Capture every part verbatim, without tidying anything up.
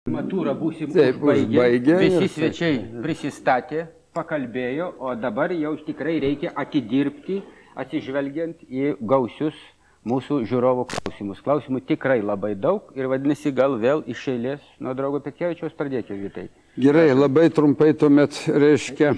Matūrą būsim užbaigę, visi svečiai prisistatė, pakalbėjo, o dabar jau tikrai reikia atidirbti, atsižvelgiant į gausius mūsų žiūrovų klausimus. Klausimų tikrai labai daug ir vadinasi gal vėl iš eilės nuo draugo Petkevičiaus pradėti, Vytai. Gerai, labai trumpai tuomet reiškia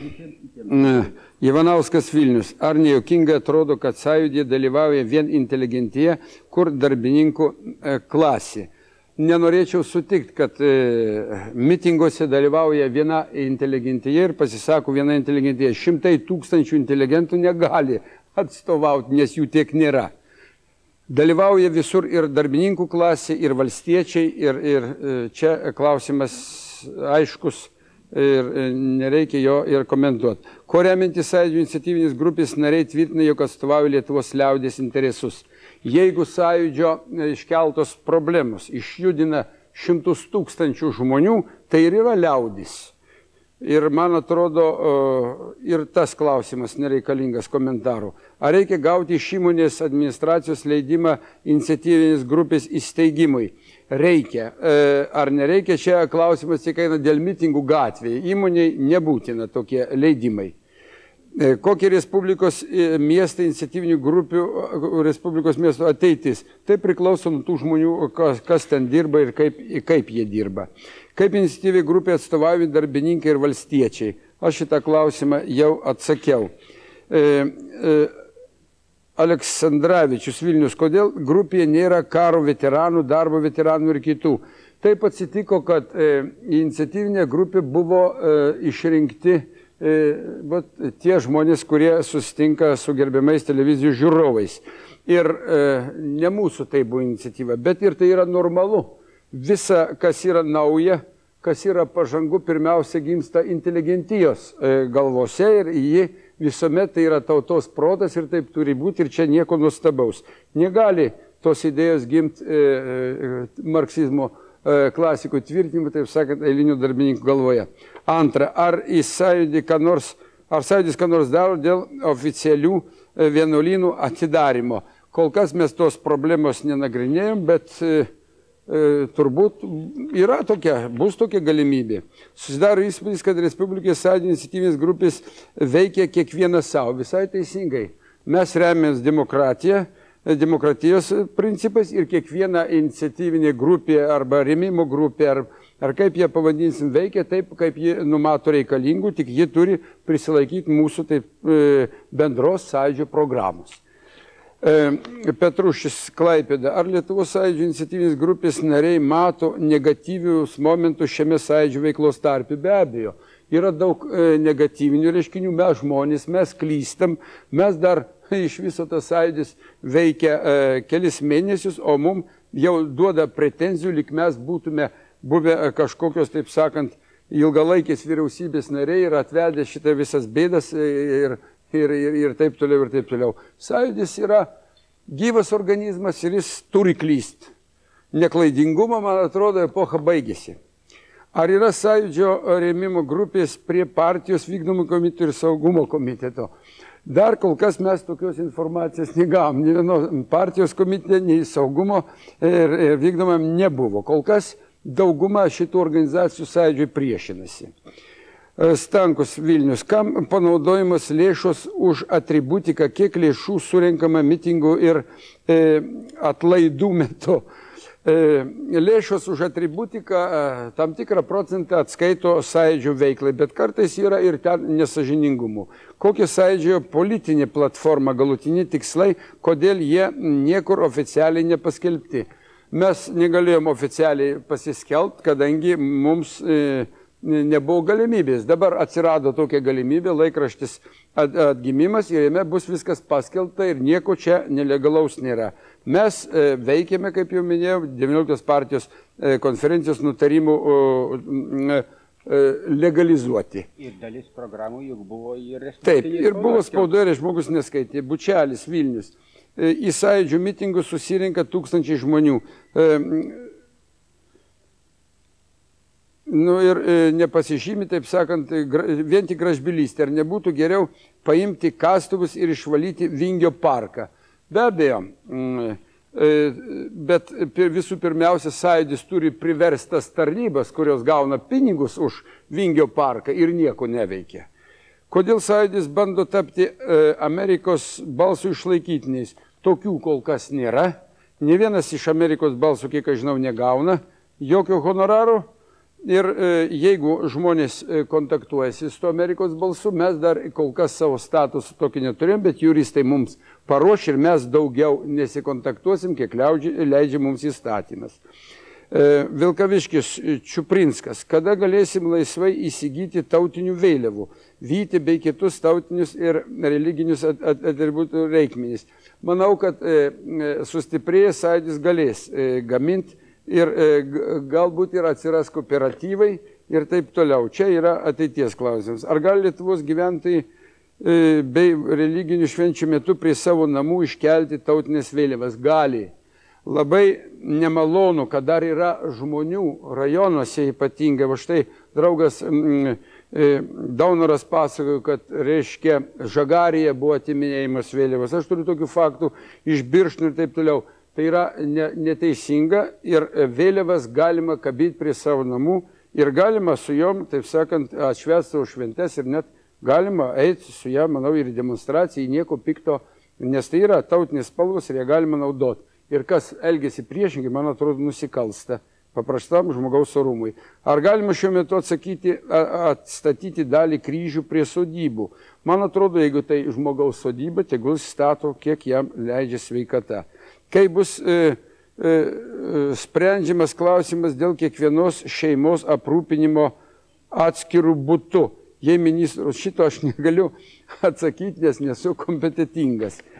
Ivanauskas Vilnius. Ar nejuokingai atrodo, kad sąjūdyje dalyvauja vien inteligentija, kur darbininkų klasė? Nenorėčiau sutikti, kad e, mitinguose dalyvauja viena inteligentija ir pasisako viena inteligentija. Šimtai tūkstančių inteligentų negali atstovauti, nes jų tiek nėra. Dalyvauja visur ir darbininkų klasė, ir valstiečiai, ir, ir čia klausimas aiškus ir nereikia jo ir komentuoti. Ko remiantis sąjūdžio iniciatyvinės grupės nariai tvirtina, jog atstovauja Lietuvos liaudės interesus. Jeigu sąjūdžio iškeltos problemos išjudina šimtus tūkstančių žmonių, tai ir yra liaudis. Ir man atrodo, ir tas klausimas nereikalingas komentarų. Ar reikia gauti iš įmonės administracijos leidimą iniciatyvinės grupės įsteigimui? Reikia. Ar nereikia? Čia klausimas tik eina dėl mitingų gatvėje. Įmoniai nebūtina tokie leidimai. Kokie Respublikos miestai iniciatyvinių grupių Respublikos miesto ateitis? Tai priklauso nuo tų žmonių, kas, kas ten dirba ir kaip, kaip jie dirba. Kaip iniciatyviai grupė atstovaujami darbininkai ir valstiečiai? Aš šitą klausimą jau atsakiau. E, e, Aleksandravičius Vilnius, kodėl grupėje nėra karo veteranų, darbo veteranų ir kitų? Taip atsitiko, kad e, iniciatyvinė grupė buvo e, išrinkti e, bet, tie žmonės, kurie susitinka su gerbiamais televizijų žiūrovais. Ir e, ne mūsų tai buvo iniciatyva, bet ir tai yra normalu. Visa, kas yra nauja, kas yra pažangu, pirmiausia gimsta inteligentijos e, galvose ir ji visuomet tai yra tautos protas ir taip turi būti ir čia nieko nuostabaus. Negali tos idėjos gimti e, e, marksizmo e, klasikų tvirtinimu, taip sakant, eilinių darbininkų galvoje. Antra, ar į sąjūdį ką nors, ar sąjūdis ką nors daro dėl oficialių e, vienuolynų atidarimo? Kol kas mes tos problemos nenagrinėjom, bet e, E, turbūt yra tokia, bus tokia galimybė. Susidaro įspūdis, kad Respublikos sąjūdžio iniciatyvinės grupės veikia kiekvieną savo. Visai teisingai. Mes remiamės demokratiją, demokratijos principais ir kiekviena iniciatyvinė grupė arba rėmimo grupė, ar, ar kaip ją pavadinsim, veikia taip, kaip ji numato reikalingų, tik ji turi prisilaikyti mūsų taip, e, bendros sąjūdžio programos. Petrušis Klaipėda. Ar Lietuvos sąjūdžio iniciatyvinės grupės nariai mato negatyvius momentus šiame sąjūdžio veiklos tarpe? Be abejo. Yra daug e, negatyvinių reiškinių, mes žmonės, mes klystam, mes dar iš viso tas sąjūdis veikia e, kelis mėnesius, o mums jau duoda pretenzijų, lyg mes būtume buvę kažkokios, taip sakant, ilgalaikės vyriausybės nariai ir atvedę šitą visas bėdas ir Ir, ir, ir taip toliau, ir taip toliau. Sąjūdis yra gyvas organizmas ir jis turi klysti. Neklaidingumo, man atrodo, epocha baigėsi. Ar yra sąjūdžio rėmimo grupės prie partijos vykdomų komitetų ir saugumo komiteto? Dar kol kas mes tokios informacijos negavom. Nė vieno partijos komitete, nei saugumo ir, ir vykdomam nebuvo. Kol kas dauguma šitų organizacijų sąjūdžiui priešinasi. Stankus Vilnius. Kam panaudojamos lėšos už atributiką, kiek lėšų surenkama mitingų ir e, atlaidų metu? E, lėšos už atributiką e, tam tikrą procentą atskaito sąjūdžio veiklai, bet kartais yra ir ten nesažiningumų. Kokia sąjūdžio politinė platforma, galutiniai tikslai, kodėl jie niekur oficialiai nepaskelbti? Mes negalėjom oficialiai pasiskelbti, kadangi mums e, nebuvo galimybės. Dabar atsirado tokia galimybė, laikraštis atgimimas ir jame bus viskas paskelbta ir nieko čia nelegalaus nėra. Mes e, veikiame, kaip jau minėjau, devynioliktos partijos e, konferencijos nutarimų e, e, legalizuoti. Ir dalis programų juk buvo ir... Taip, ir buvo spaudoje, ir žmogus neskaitė. Bučelis, Vilnius. E, į sąjūdžio mitingus susirinka tūkstančiai žmonių. E, Nu ir e, nepasižymi, taip sakant, gra, vien tik gražbylystė. Ar nebūtų geriau paimti kastuvus ir išvalyti Vingio parką? Be abejo, mm, bet visų pirmiausia, sąjūdis turi priverstas tarnybas, kurios gauna pinigus už Vingio parką ir nieko neveikia. Kodėl sąjūdis bando tapti Amerikos balsų išlaikytiniais? Tokių kol kas nėra. Ne vienas iš Amerikos balsų, kiek aš žinau, negauna jokio honoraro. Ir jeigu žmonės kontaktuojasi su Amerikos balsu, mes dar kol kas savo statusą tokį neturėjom, bet juristai mums paruoš ir mes daugiau nesikontaktuosim, kiek leidžia mums įstatymas. Vilkaviškis Čiuprinskas. Kada galėsim laisvai įsigyti tautinių vėliavų, vyti bei kitus tautinius ir religinius atributų reikmenis? Manau, kad sustiprėjęs sąjūdis galės gaminti ir galbūt ir atsiras kooperatyvai ir taip toliau. Čia yra ateities klausimas. Ar gali Lietuvos gyventojai bei religinių švenčių metu prie savo namų iškelti tautinės vėliavas? Gali. Labai nemalonu, kad dar yra žmonių rajonuose ypatingai. Va štai draugas Daunoras pasakojo, kad reiškia Žagarėje buvo atiminėjimas vėliavas. Aš turiu tokių faktų iš Biršnų ir taip toliau. Tai yra neteisinga ir vėliavas galima kabyti prie savo namų ir galima su jom, taip sakant, atšvęsti savo šventes ir net galima eiti su ją, manau, ir demonstracijai, nieko pikto, nes tai yra tautinės spalvos ir ją galima naudoti. Ir kas elgesi priešingai, man atrodo, nusikalsta paprastam žmogaus orumui. Ar galima šiuo metu atsakyti, atstatyti dalį kryžių prie sodybų? Man atrodo, jeigu tai žmogaus sodyba, tegul stato, kiek jam leidžia sveikata. Kai bus e, e, sprendžiamas klausimas dėl kiekvienos šeimos aprūpinimo atskirų būtų. Jei ministrus šito aš negaliu atsakyti, nes nesu kompetitingas.